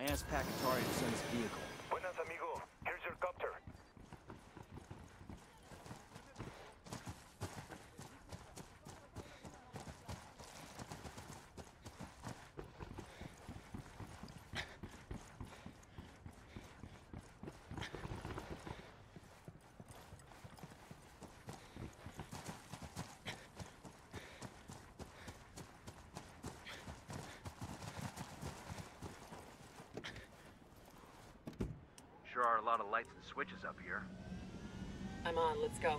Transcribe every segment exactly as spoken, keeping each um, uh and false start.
I asked Pacatari to send us a vehicle. Buenas, amigo. Here's your copter. Sure are a lot of lights and switches up here. I'm on, let's go.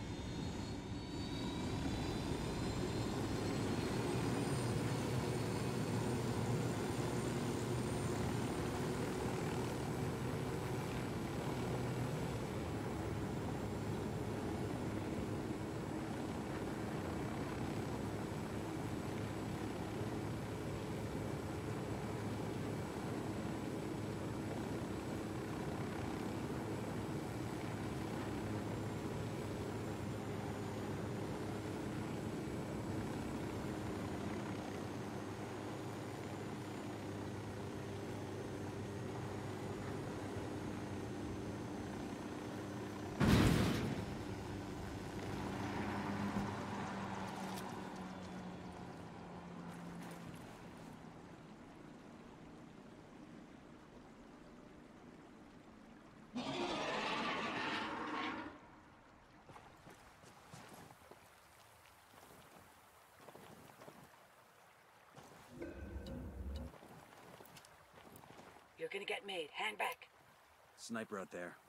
You're gonna get made. Hang back. Sniper out there.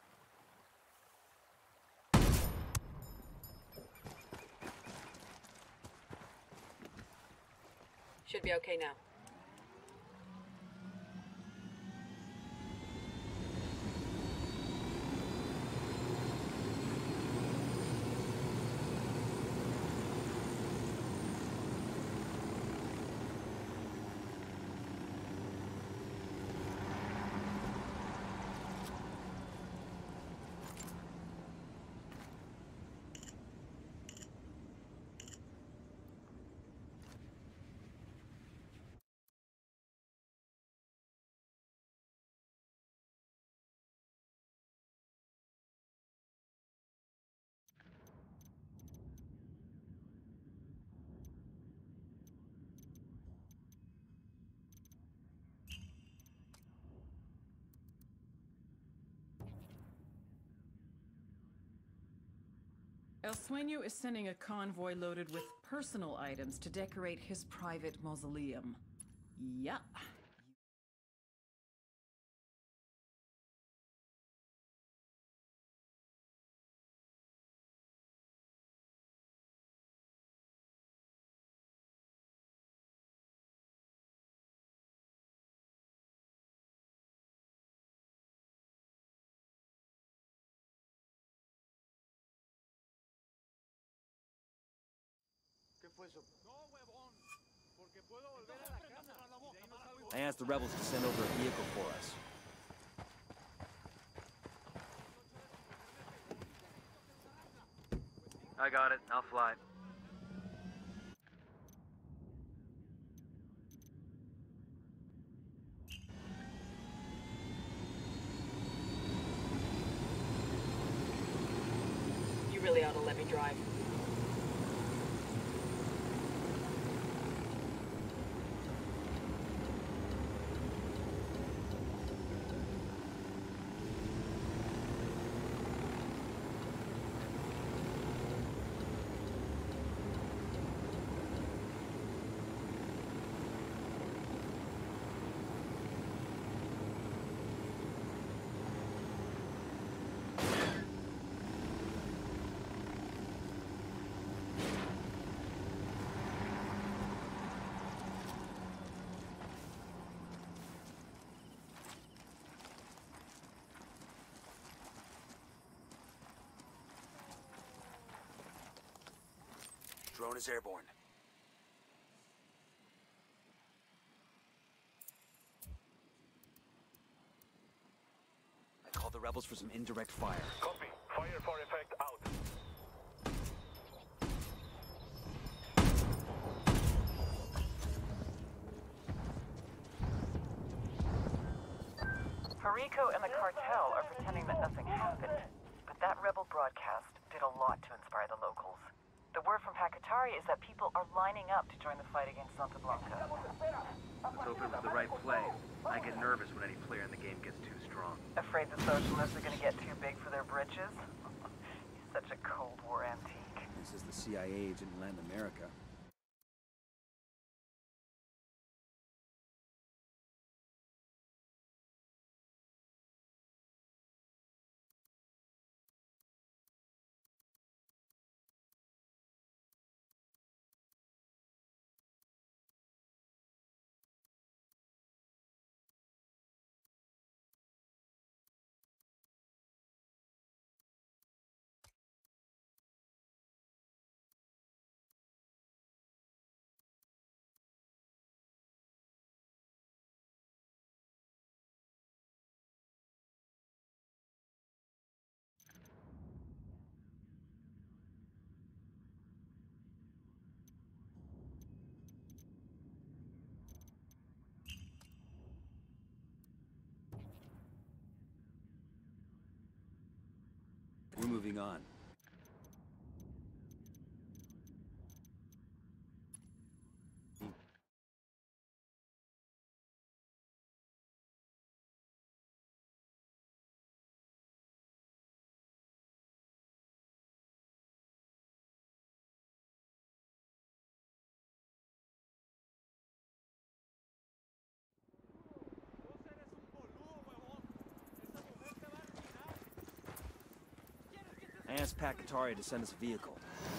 Should be okay now. El Sueño is sending a convoy loaded with personal items to decorate his private mausoleum. Yeah. I asked the rebels to send over a vehicle for us. I got it. I'll fly. You really ought to let me drive. Drone is airborne. I called the rebels for some indirect fire. Copy. Fire for effect out. Rico and the cartel are pretending that nothing happened, but that rebel broadcast did a lot to inspire the locals. The word from Pacatari is that people are lining up to join the fight against Santa Blanca. Let's hope it was the right play. I get nervous when any player in the game gets too strong. Afraid the socialists are gonna get too big for their britches? He's such a Cold War antique. This is the C I A agent in Latin America. We're moving on. I asked Pacatari to send us a vehicle.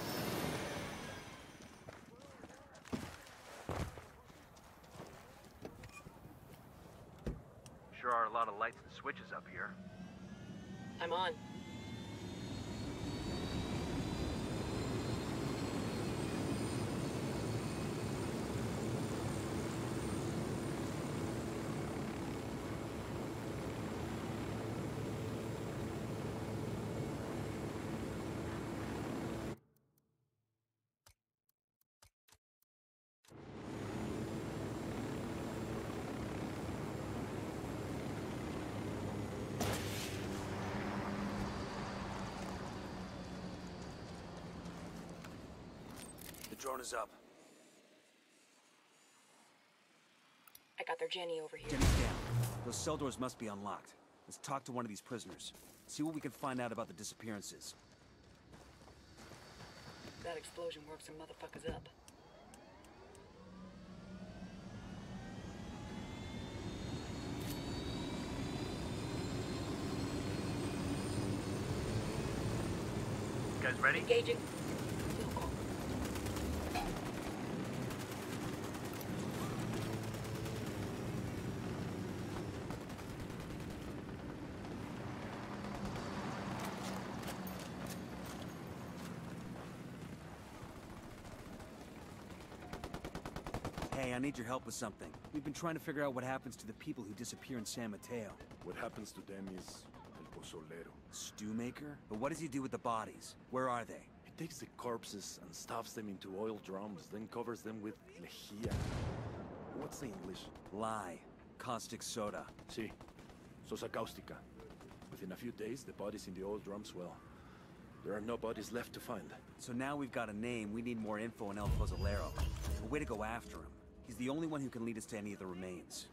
Sure are a lot of lights and switches up here. I'm on. The drone is up. I got their Jenny over here. Jenny's down. Those cell doors must be unlocked. Let's talk to one of these prisoners. See what we can find out about the disappearances. That explosion woke some motherfuckers up. You guys ready? Engaging. Hey, I need your help with something. We've been trying to figure out what happens to the people who disappear in San Mateo. What happens to them is el pozolero. Stew maker? But what does he do with the bodies? Where are they? He takes the corpses and stuffs them into oil drums, then covers them with lejía. What's the English? Lye. Caustic soda. Sí. Sosa cáustica. Within a few days, the bodies in the oil drums, well, there are no bodies left to find. So now we've got a name, we need more info on El Pozolero. A way to go after him. He's the only one who can lead us to any of the remains.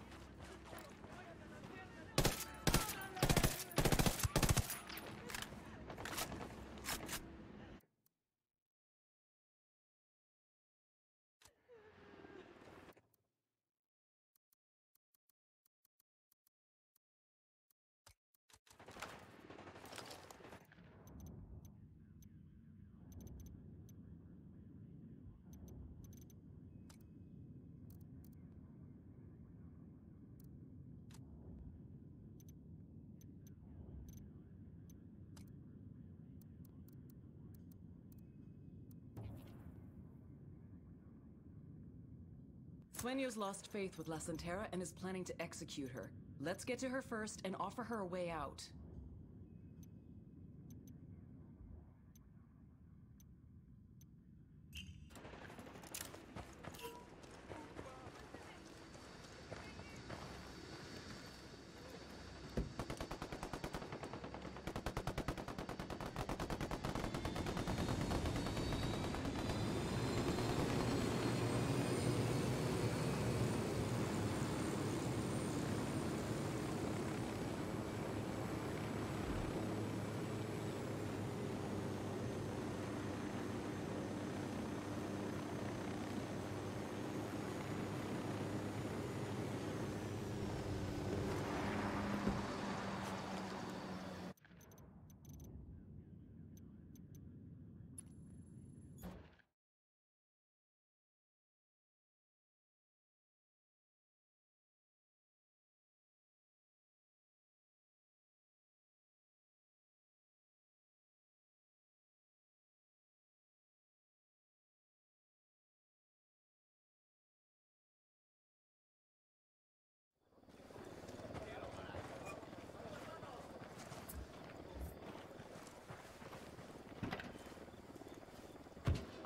Sueño's lost faith with La Santera and is planning to execute her. Let's get to her first and offer her a way out.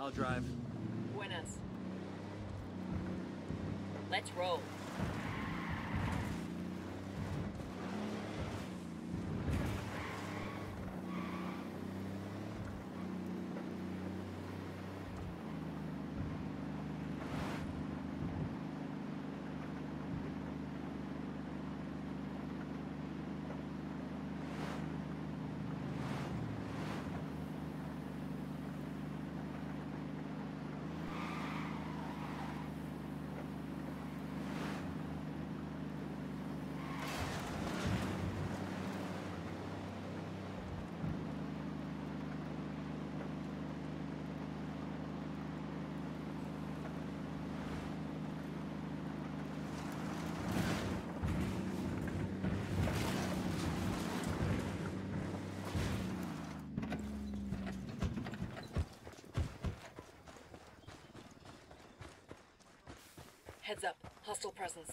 I'll drive. Buenas. Let's roll. Heads up. Hostile presence.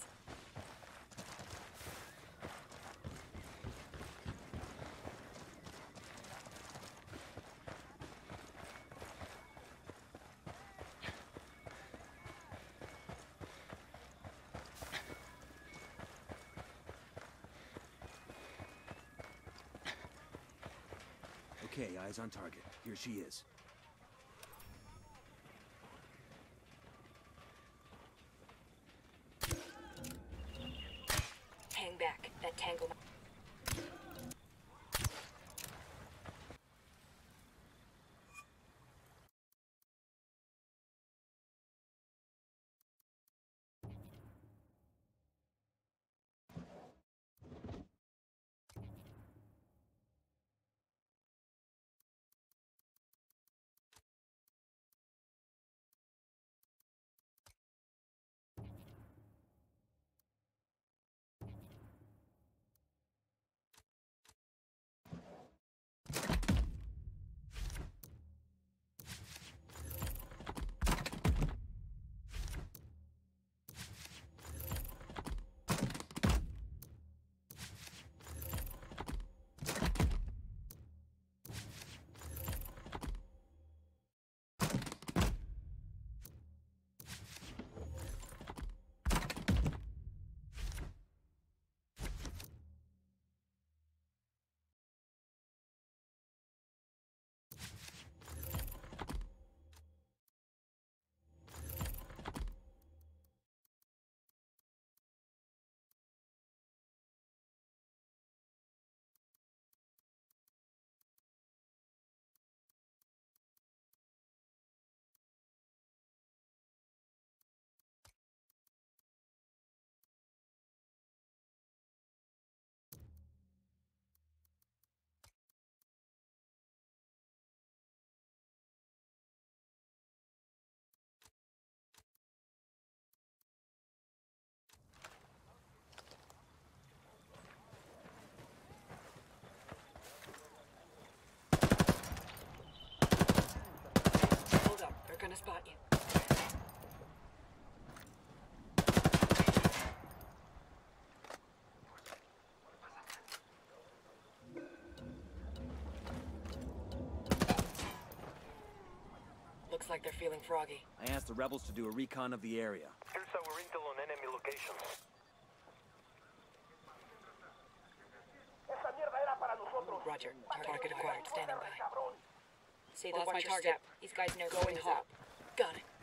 Okay, eyes on target. Here she is. Hang back. That tangle. Hold up. They're gonna spot you. Looks like they're feeling froggy. I asked the rebels to do a recon of the area. Here's our intel on enemy locations. Roger. Target acquired. Standing by. See, that's Watch my your target. step. These guys know Going something's hot. up. Got it.